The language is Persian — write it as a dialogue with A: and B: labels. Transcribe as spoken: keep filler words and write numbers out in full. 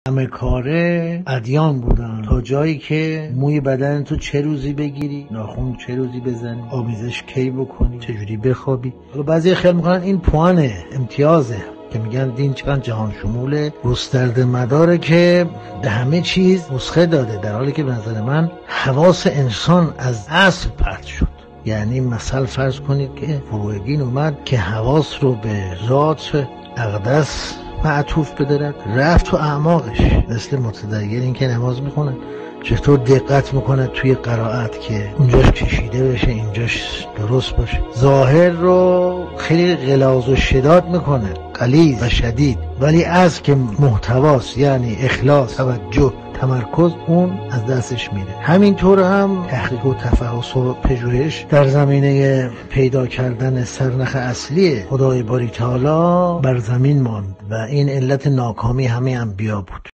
A: همه کاره ادیان بودن، تا جایی که موی بدن تو چه روزی بگیری، ناخن چه روزی بزنی، آمیزش کی بکنی، چجوری بخوابی. حالا بعضی خیال میکنن این پوانه امتیازه که میگن دین چقدر جهان شموله، گسترده مداره که به همه چیز نسخه داده، در حالی که به نظر من حواس انسان از اصل پرت شد. یعنی مثلا فرض کنید که فروغگین اومد که حواس رو به ذات اقدس معطوف بدارد، رفت تو اعماقش، مثل متدینین که نماز میخونن چطور دقت میکنه توی قرائت که اونجاش کشیده بشه اینجاش درست باشه. ظاهر رو خیلی غلاظ و شداد میکنه، غلیظ و شدید، ولی از که محتواست یعنی اخلاص، توجه، تمرکز، اون از دستش میره. همینطور هم تحقیق و تفحص و پژوهش در زمینه پیدا کردن سرنخ اصلی خدای باری تعالی بر زمین ماند و این علت ناکامی همه انبیا بود.